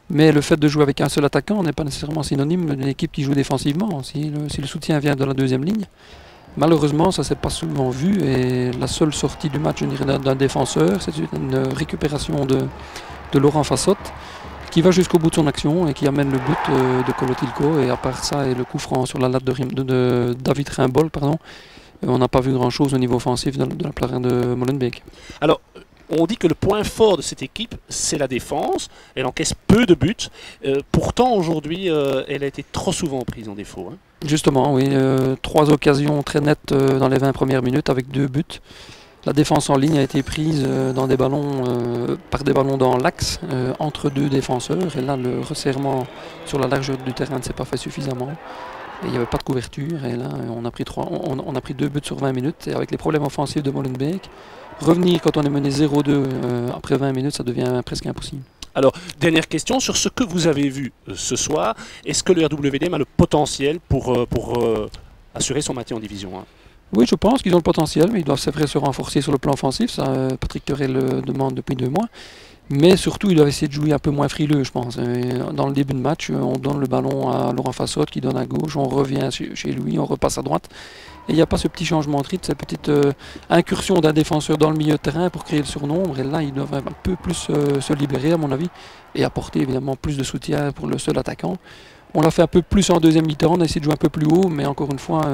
Speaker 21: Mais le fait de jouer avec un seul attaquant n'est pas nécessairement synonyme d'une équipe qui joue défensivement. Si le soutien vient de la deuxième ligne, malheureusement, ça ne s'est pas souvent vu. Et la seule sortie du match, je dirais, d'un défenseur, c'est une récupération de Laurent Fassotte, qui va jusqu'au bout de son action et qui amène le but de Kolotilko. Et à part ça, et le coup franc sur la latte de David Rimbol, pardon, on n'a pas vu grand-chose au niveau offensif de la part de Molenbeek.
Speaker 20: Alors, on dit que le point fort de cette équipe, c'est la défense. Elle encaisse peu de buts. Pourtant, aujourd'hui, elle a été trop souvent prise en défaut. Hein.
Speaker 21: Justement, oui. 3 occasions très nettes dans les 20 premières minutes avec 2 buts. La défense en ligne a été prise dans des ballons, par des ballons dans l'axe, entre 2 défenseurs. Et là, le resserrement sur la largeur du terrain ne s'est pas fait suffisamment. Et il n'y avait pas de couverture. Et là, on a pris 2 buts sur 20 minutes. Et avec les problèmes offensifs de Molenbeek, revenir quand on est mené 0-2 après 20 minutes, ça devient presque impossible.
Speaker 20: Alors, dernière question sur ce que vous avez vu ce soir. Est-ce que le RWDM a le potentiel pour assurer son maintien en Division 1 ?
Speaker 21: Oui, je pense qu'ils ont le potentiel, mais ils doivent c'est vrai se renforcer sur le plan offensif. Ça, Patrick Terrel le demande depuis 2 mois. Mais surtout, ils doivent essayer de jouer un peu moins frileux, je pense. Dans le début de match, on donne le ballon à Laurent Fassotte qui donne à gauche, on revient chez lui, on repasse à droite. Et il n'y a pas ce petit changement de rythme, cette petite incursion d'un défenseur dans le milieu de terrain pour créer le surnombre. Et là, ils doivent un peu plus se libérer, à mon avis, et apporter évidemment plus de soutien pour le seul attaquant. On l'a fait un peu plus en deuxième mi-temps, on a essayé de jouer un peu plus haut, mais encore une fois,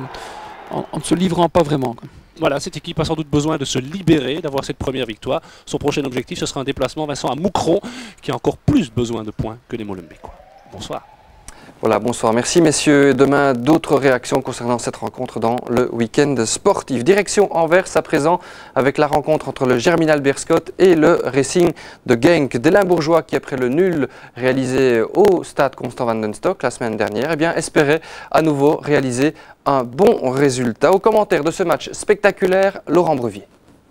Speaker 21: en ne se livrant pas vraiment, quoi.
Speaker 20: Voilà, cette équipe a sans doute besoin de se libérer, d'avoir cette première victoire. Son prochain objectif, ce sera un déplacement, Vincent, à Moucron, qui a encore plus besoin de points que les Molenbeekois. Bonsoir.
Speaker 1: Voilà, bonsoir. Merci messieurs. Demain, d'autres réactions concernant cette rencontre dans le week-end sportif. Direction Anvers à présent avec la rencontre entre le Germinal Beerschot et le Racing de Genk. Des Limbourgeois qui, après le nul réalisé au stade Constant van den Stok la semaine dernière, espéraient à nouveau réaliser un bon résultat. Au commentaire de ce match spectaculaire, Laurent Bruvier.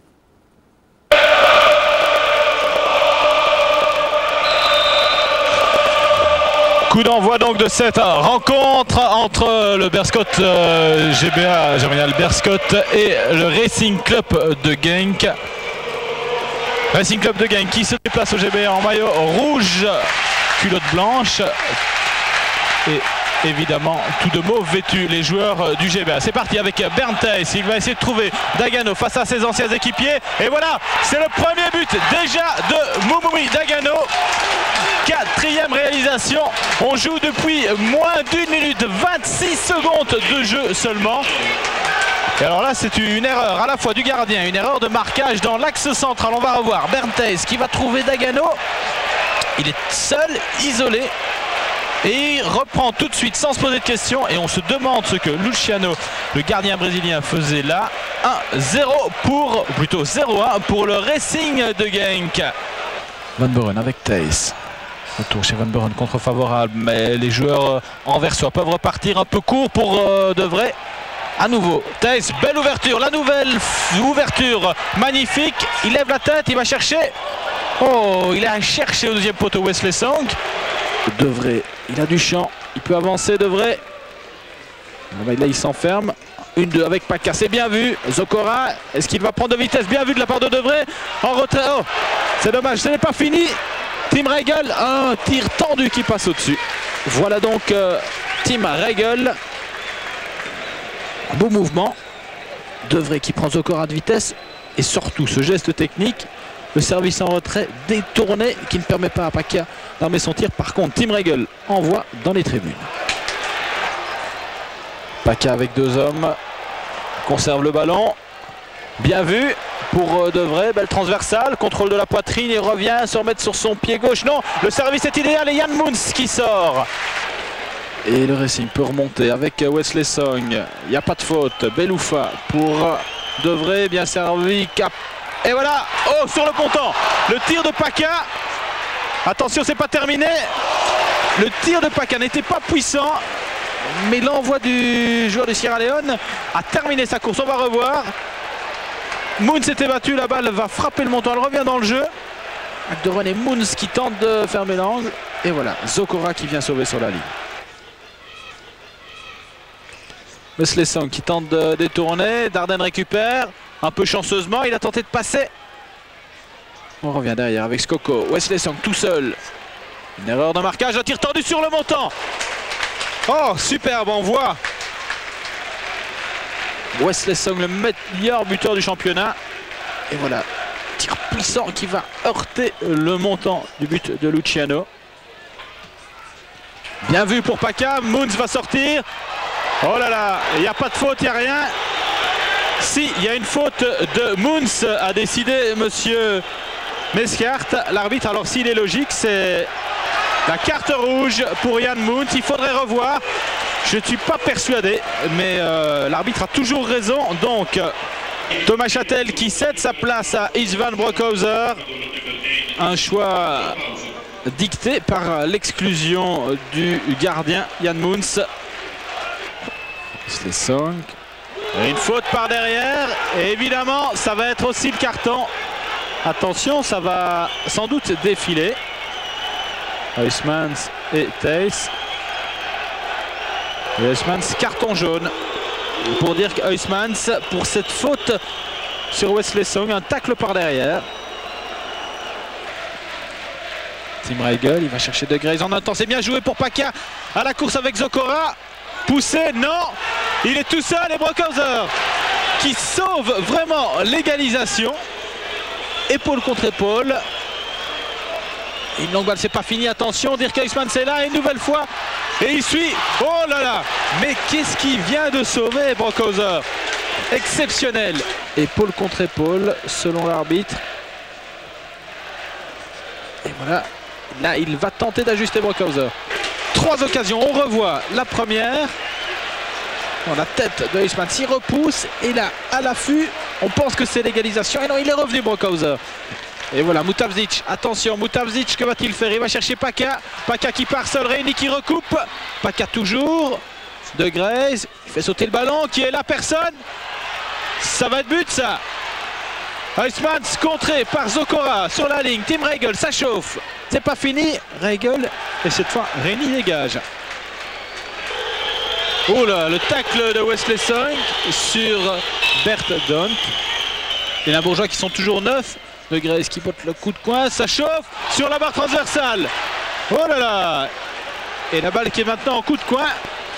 Speaker 22: Coup d'envoi donc de cette rencontre entre le Beerschot GBA, Germinal Beerschot, et le Racing Club de Genk. Racing Club de Genk qui se déplace au GBA en maillot rouge, culotte blanche et évidemment tout de mauve vêtu les joueurs du GBA. C'est parti avec Bernd Thijs, il va essayer de trouver Dagano face à ses anciens équipiers et voilà, c'est le premier but déjà de Moumoumi Dagano. 4e réalisation, on joue depuis moins d'1 minute 26 secondes de jeu seulement. Et alors là c'est une erreur à la fois du gardien, une erreur de marquage dans l'axe central. On va revoir Bernd Thijs qui va trouver Dagano, il est seul, isolé. Et il reprend tout de suite sans se poser de questions et on se demande ce que Luciano, le gardien brésilien, faisait là. 1-0 pour, plutôt 0-1 pour le Racing de Genk. Van Buren avec Thijs. Retour chez Van Buren, contre favorable, mais les joueurs anversois peuvent repartir un peu court pour de vrai. À nouveau, Thijs, belle ouverture, la nouvelle ouverture magnifique. Il lève la tête, il va chercher. Oh, il a cherché au deuxième poteau Wesley Song. De vrai, il a du champ, il peut avancer de vrai. Là il s'enferme. 1-2 avec Paka, c'est bien vu. Zokora, est-ce qu'il va prendre de vitesse? Bien vu de la part de Devray. En retrait, oh, c'est dommage, ce n'est pas fini. Tim Regel, un tir tendu qui passe au-dessus. Voilà donc Tim Regel. Un beau mouvement. Devray qui prend Zokora de vitesse. Et surtout ce geste technique. Le service en retrait détourné qui ne permet pas à Paka d'armer son tir. Par contre, Tim Regel envoie dans les tribunes. Paka avec 2 hommes. Conserve le ballon. Bien vu pour Devray. Belle transversale. Contrôle de la poitrine. Il revient se remettre sur son pied gauche. Non, le service est idéal et Yann Moons qui sort. Et le Racing peut remonter avec Wesley Song. Il n'y a pas de faute. Beloufa pour Devray. Bien servi. Cap. Et voilà, oh, sur le comptant, le tir de Paka. Attention, c'est pas terminé. Le tir de Paka n'était pas puissant, mais l'envoi du joueur de Sierra Leone a terminé sa course. On va revoir. Moons s'était battu, la balle va frapper le montant, elle revient dans le jeu. De René Moons qui tente de fermer l'angle. Et voilà, Zokora qui vient sauver sur la ligne. Wesley Song qui tente de détourner, Dardenne récupère. Un peu chanceusement, il a tenté de passer. On revient derrière avec Skoko. Wesley Song tout seul. Une erreur de marquage, un tir tendu sur le montant. Oh, superbe, on voit Wesley Song, le meilleur buteur du championnat. Et voilà, tir puissant qui va heurter le montant du but de Luciano. Bien vu pour Paca, Moons va sortir. Oh là là, il n'y a pas de faute, il n'y a rien. Si, il y a une faute de Moons, a décidé monsieur Mescart, l'arbitre. Alors s'il est logique, c'est la carte rouge pour Yann Moons. Il faudrait revoir. Je ne suis pas persuadé, mais l'arbitre a toujours raison. Donc Thomas Châtel qui cède sa place à Istvan Brockhauser. Un choix dicté par l'exclusion du gardien Yann Moons. C'est Song. Une faute par derrière. Et évidemment, ça va être aussi le carton. Attention, ça va sans doute défiler. Huysmans et Thijs. Huysmans, carton jaune pour dire que Huysmans, pour cette faute sur Wesley Song, un tacle par derrière. Tim Reigel, il va chercher De Grays en un temps. C'est bien joué pour Paca à la course avec Zokora. Poussé, non, il est tout seul et Brockhauser qui sauve vraiment l'égalisation. Épaule contre épaule. Une longue balle, c'est pas fini, attention, Dirk Huysmans c'est là une nouvelle fois. Et il suit, oh là là, mais qu'est-ce qu'il vient de sauver Brockhauser. Exceptionnel. Épaule contre épaule, selon l'arbitre. Et voilà, là il va tenter d'ajuster Brockhauser. 3 occasions, on revoit la première. Bon, la tête de Huysmans s'y repousse et là à l'affût, on pense que c'est l'égalisation. Et non, il est revenu Brockhauser. Et voilà, Mutavzic, attention, Mutavzic, que va-t-il faire? Il va chercher Paca. Paca qui part seul, Réuni qui recoupe. Paca toujours. De Grays, il fait sauter le ballon, qui est là, personne. Ça va être but ça. Huysmans contré par Zokora sur la ligne. Tim Reigel, ça chauffe. C'est pas fini. Reigel, et cette fois, Réuni dégage. Oh là, le tacle de Wesley Song sur Bert Dont. Les Limbourgeois qui sont toujours neufs. De Grays qui botte le coup de coin, ça chauffe sur la barre transversale. Oh là là. Et la balle qui est maintenant en coup de coin.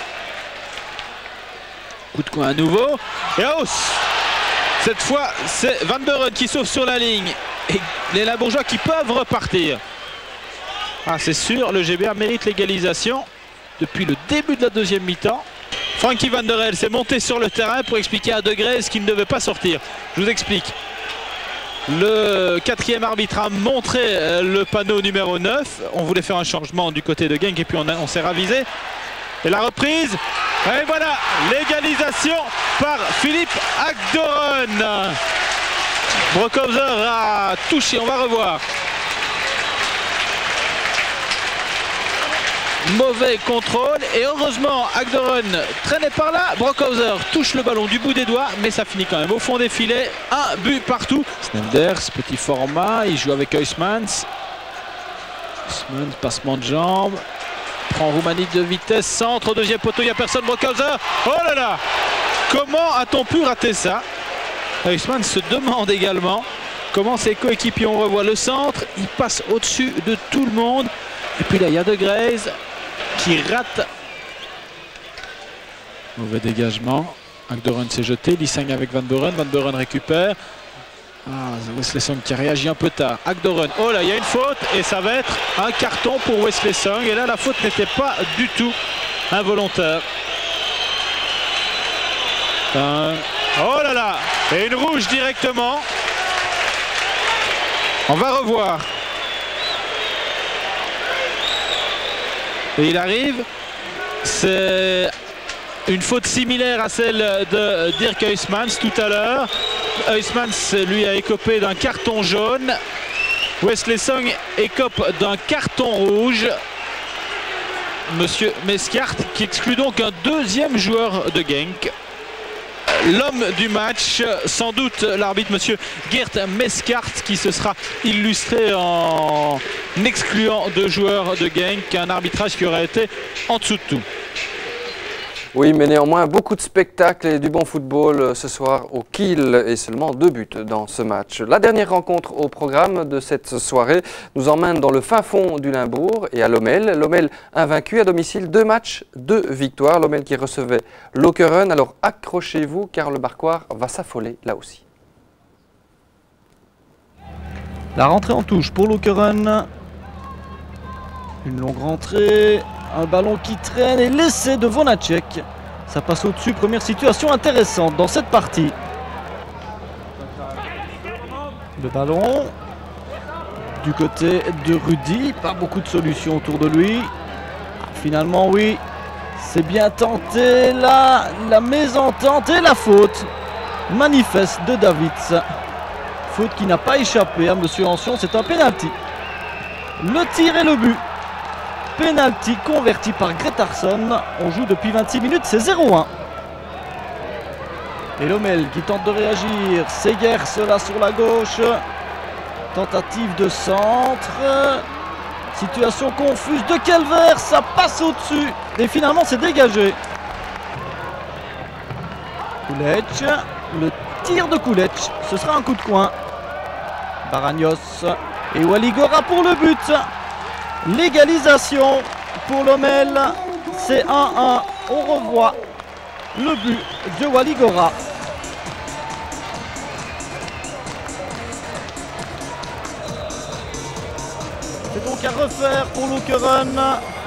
Speaker 22: Coup de coin à nouveau. Et hausse. Cette fois, c'est Van Beuren qui sauve sur la ligne. Et les Limbourgeois qui peuvent repartir. Ah, c'est sûr, le GBA mérite l'égalisation depuis le début de la deuxième mi-temps. Frankie Van der El s'est monté sur le terrain pour expliquer à De Grays qu'il ne devait pas sortir. Je vous explique. Le 4e arbitre a montré le panneau numéro 9. On voulait faire un changement du côté de Genk et puis on s'est ravisé. Et la reprise. Et voilà, l'égalisation par Philippe Agdoren. Brockhauser a touché, on va revoir. Mauvais contrôle et heureusement Agdoren traîné par là. Brockhauser touche le ballon du bout des doigts, mais ça finit quand même au fond des filets. Un but partout. Snenders, petit format, il joue avec Huysmans. Huysmans, passement de jambe. Prend Roumanie de vitesse, centre, deuxième poteau, il n'y a personne. Brockhauser. Oh là là, comment a-t-on pu rater ça? Huysmans se demande également comment ses coéquipiers. On revoit le centre, il passe au-dessus de tout le monde. Et puis là, il y a De Grays qui rate. Mauvais dégagement. Agdoren s'est jeté. Lissang avec Van Beuren. Van Beuren récupère. Ah, Wesley Song qui a réagi un peu tard. Agdoren. Oh là, il y a une faute. Et ça va être un carton pour Wesley Song. Et là, la faute n'était pas du tout involontaire. Oh là là. Et une rouge directement. On va revoir. Et il arrive, c'est une faute similaire à celle de Dirk Huysmans tout à l'heure. Huysmans, lui, a écopé d'un carton jaune. Wesley Song écope d'un carton rouge. Monsieur Mescart qui exclut donc un deuxième joueur de Genk. L'homme du match, sans doute l'arbitre monsieur Geert Mescart, qui se sera illustré en excluant 2 joueurs de Genk. Un arbitrage qui aurait été en dessous de tout.
Speaker 1: Oui, mais néanmoins, beaucoup de spectacles et du bon football ce soir au Kiel et seulement 2 buts dans ce match. La dernière rencontre au programme de cette soirée nous emmène dans le fin fond du Limbourg et à Lommel. Lommel invaincu à domicile, 2 matchs, 2 victoires. Lommel qui recevait Lokeren. Alors accrochez-vous car le Barcoire va s'affoler là aussi.
Speaker 3: La rentrée en touche pour Lokeren. Une longue rentrée. Un ballon qui traîne et l'essai de Vonacek. Ça passe au-dessus, première situation intéressante dans cette partie. Le ballon du côté de Rudy, pas beaucoup de solutions autour de lui. Finalement oui, c'est bien tenté, là, la mésentente et la faute manifeste de Davids. Faute qui n'a pas échappé à Monsieur Ancion, c'est un pénalty. Le tir et le but. Penalty converti par Gretarsson. On joue depuis 26 minutes, c'est 0-1. Et Lommel qui tente de réagir. Segers là sur la gauche. Tentative de centre. Situation confuse de Kelver. Ça passe au-dessus. Et finalement c'est dégagé. Kulec. Le tir de Kulec. Ce sera un coup de coin. Baragnos et Waligora pour le but. L'égalisation pour Lommel, c'est 1-1. On revoit le but de Waligora. C'est donc à refaire pour Lokeren.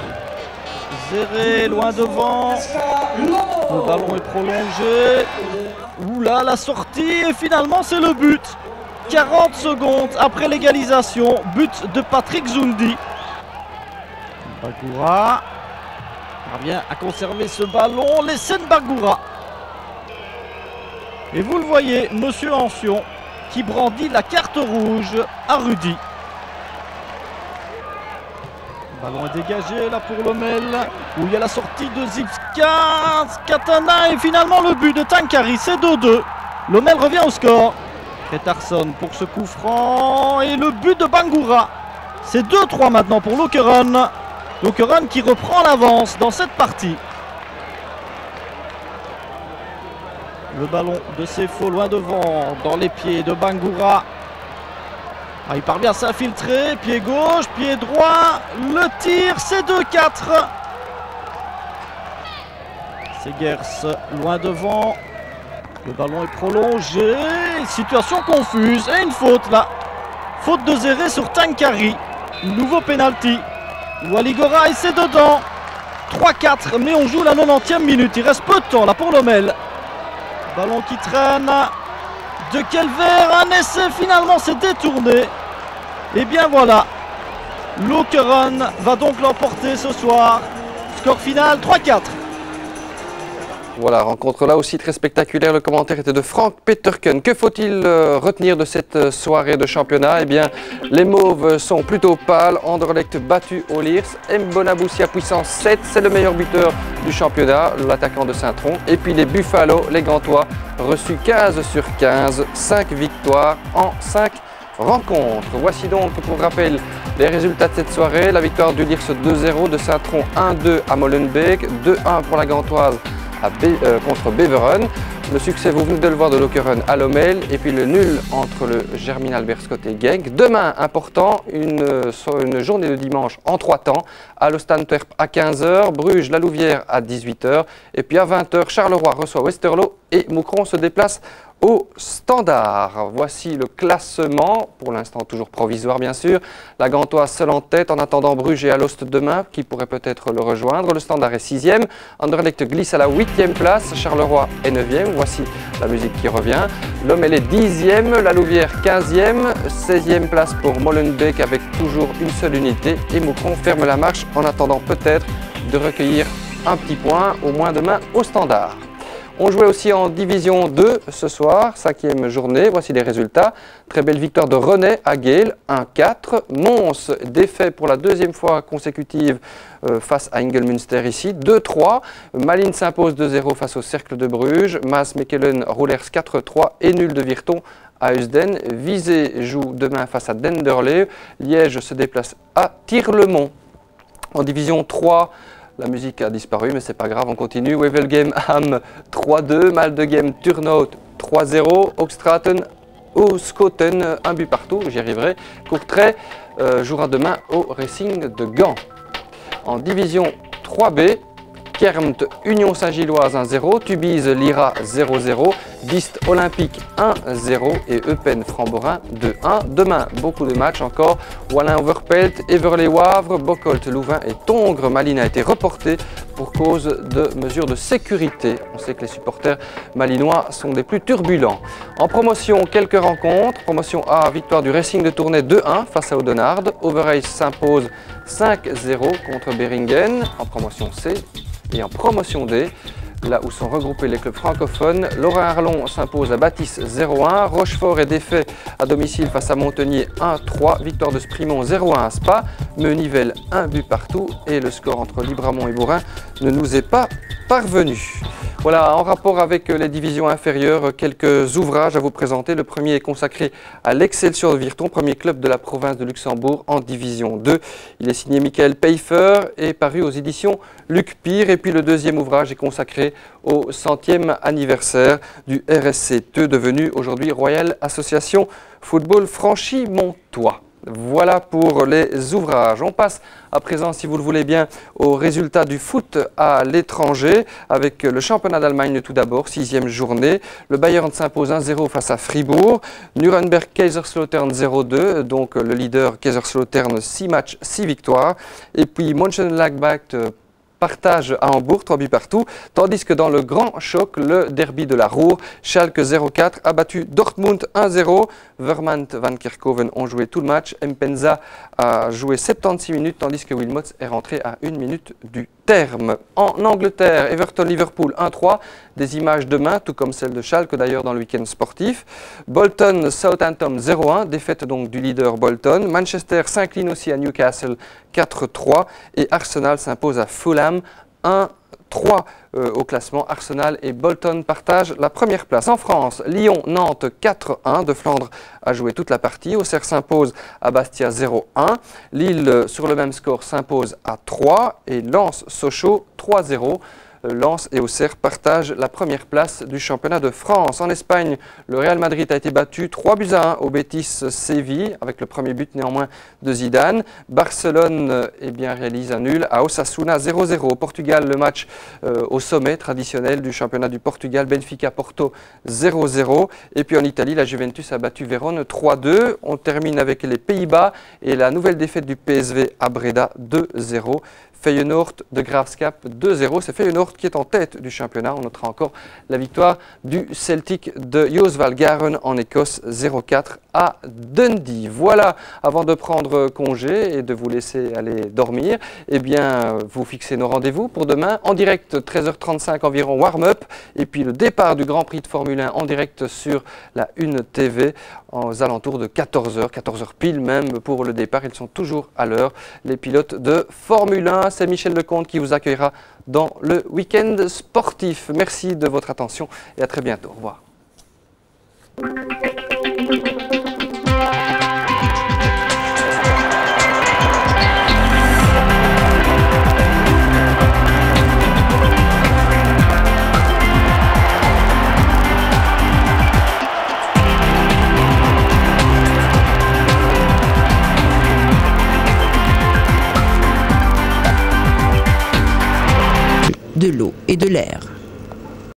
Speaker 3: Zéré loin devant. Le ballon est prolongé. Oula, la sortie et finalement c'est le but. 40 secondes après l'égalisation, but de Patrick Zuldi. Bagoura parvient à conserver ce ballon, l'essai de Bagoura. Et vous le voyez, Monsieur Ancion qui brandit la carte rouge à Rudy. Le ballon est dégagé là pour Lommel, où il y a la sortie de Zipka, Katana et finalement le but de Tankari, c'est 2-2. Lommel revient au score. Gretarsson pour ce coup franc et le but de Bangoura. C'est 2-3 maintenant pour Lokeren. Lokeren qui reprend l'avance dans cette partie. Le ballon de Sefo loin devant, dans les pieds de Bangoura. Il parvient à s'infiltrer, pied gauche, pied droit. Le tir, c'est 2-4. Segers loin devant. Le ballon est prolongé. Situation confuse et une faute là. Faute de Zéré sur Tankari. Nouveau penalty. Waligora et c'est dedans. 3-4, mais on joue la 90e minute. Il reste peu de temps là pour Lommel. Ballon qui traîne. De Kelver, un essai finalement c'est détourné. Et bien voilà. Lokeren va donc l'emporter ce soir. Score final 3-4.
Speaker 1: Voilà, rencontre là aussi très spectaculaire. Le commentaire était de Frank Peterken. Que faut-il retenir de cette soirée de championnat? Eh bien, les Mauves sont plutôt pâles. Anderlecht battu au Liers. Mbonaboussia puissance 7, c'est le meilleur buteur du championnat, l'attaquant de Saint-Tron. Et puis les Buffalo, les Gantois, reçus 15 sur 15, 5 victoires en 5 rencontres. Voici donc pour rappel les résultats de cette soirée. La victoire du Liers 2-0, de Saint-Tron 1-2 à Molenbeek, 2-1 pour la Gantoise contre Beveren. Le succès, vous venez de le voir, de Lokeren à Lommel. Et puis le nul entre le Germinal Beerschot et Genk. Demain, important, une journée de dimanche en 3 temps. À l'Ostantwerp à 15 h, Bruges, la Louvière à 18 h. Et puis à 20 h, Charleroi reçoit Westerlo et Moucron se déplace au Standard. Voici le classement, pour l'instant toujours provisoire bien sûr. La Gantoise seule en tête en attendant Bruges et Alost demain qui pourrait peut-être le rejoindre. Le Standard est 6e, Anderlecht glisse à la 8e place, Charleroi est 9e, voici la musique qui revient. Lommel est 10e, la Louvière 15e, 16e place pour Molenbeek avec toujours une seule unité et Moucron ferme la marche en attendant peut-être de recueillir un petit point au moins demain au Standard. On jouait aussi en Division 2 ce soir, 5e journée. Voici les résultats. Très belle victoire de René à Geel, 1-4. Mons, défait pour la 2e fois consécutive face à Ingelmünster ici, 2-3. Malines s'impose 2-0 face au Cercle de Bruges. Maas-Mechelen, Roulers 4-3 et nul de Virton à Heusden. Visé joue demain face à Denderleeuw. Liège se déplace à Tirlemont. En Division 3, La musique a disparu, mais c'est pas grave, on continue. Wevelgem Ham 3-2, Maldegem Turnhout 3-0, Hoogstraten Oskoten 1 but partout, j'y arriverai. Courtrai jouera demain au Racing de Gand. En division 3B, Kermt Union Saint-Gilloise 1-0, Tubize Lyra 0-0, Dist Olympique 1-0 et Eupen Framborin 2-1. Demain, beaucoup de matchs encore. Wallin Overpelt, Everley Wavre, Bocholt Louvain et Tongres Malines a été reporté pour cause de mesures de sécurité. On sait que les supporters malinois sont des plus turbulents. En promotion, quelques rencontres. Promotion A, victoire du Racing de Tournai 2-1 face à Audenarde. Overijse s'impose 5-0 contre Beringen. En promotion C. Et en promotion D, là où sont regroupés les clubs francophones, Lorrain-Arlon s'impose à Bâtisse 0-1, Rochefort est défait à domicile face à Montenier 1-3, victoire de Sprimont 0-1 à Spa, Meunivelle 1 but partout et le score entre Libramont et Bourrin ne nous est pas parvenu. Voilà, en rapport avec les divisions inférieures, quelques ouvrages à vous présenter. Le premier est consacré à l'Excelsior de Virton, premier club de la province de Luxembourg en division 2. Il est signé Michael Peifer et paru aux éditions Luc Pire. Et puis le deuxième ouvrage est consacré au 100e anniversaire du RSC 2, devenu aujourd'hui Royal Association Football Franchi-Montois. Voilà pour les ouvrages. On passe à présent, si vous le voulez bien, aux résultats du foot à l'étranger avec le championnat d'Allemagne tout d'abord, 6e journée. Le Bayern s'impose 1-0 face à Fribourg. Nuremberg Kaiserslautern 0-2, donc le leader Kaiserslautern 6 matchs, 6 victoires. Et puis Mönchengladbach partage à Hambourg, 3 buts partout, tandis que dans le grand choc, le derby de la Ruhr, Schalke 0-4 a battu Dortmund 1-0. Vermont Van Kerkhoven ont joué tout le match. Mpenza a joué 76 minutes, tandis que Wilmots est rentré à 1 minute du terme. En Angleterre, Everton-Liverpool 1-3, des images demain, tout comme celle de Schalke d'ailleurs dans le week-end sportif. Bolton-Southampton 0-1, défaite donc du leader Bolton. Manchester s'incline aussi à Newcastle 4-3 et Arsenal s'impose à Fulham 1-3 au classement. Arsenal et Bolton partagent la première place. En France, Lyon-Nantes 4-1. De Flandre a joué toute la partie. Auxerre s'impose à Bastia 0-1. Lille, sur le même score, s'impose à 3. Et Lens-Sochaux 3-0. Lens et Auxerre partagent la première place du championnat de France. En Espagne, le Real Madrid a été battu 3-1 au Betis Séville, avec le premier but néanmoins de Zidane. Barcelone réalise un nul à Osasuna 0-0. Au Portugal, le match au sommet traditionnel du championnat du Portugal, Benfica-Porto 0-0. Et puis en Italie, la Juventus a battu Vérone 3-2. On termine avec les Pays-Bas et la nouvelle défaite du PSV à Breda 2-0. Feyenoord de Graafschap 2-0. C'est Feyenoord qui est en tête du championnat. On notera encore la victoire du Celtic de Joosval-Garen en Écosse 0-4 à Dundee. Voilà, avant de prendre congé et de vous laisser aller dormir, eh bien, vous fixez nos rendez-vous pour demain. En direct, 13h35 environ, warm-up. Et puis le départ du Grand Prix de Formule 1 en direct sur la Une TV aux alentours de 14h, 14h pile même pour le départ. Ils sont toujours à l'heure, les pilotes de Formule 1. C'est Michel Lecomte qui vous accueillera dans le week-end sportif. Merci de votre attention et à très bientôt. Au revoir.
Speaker 5: De l'eau et de l'air.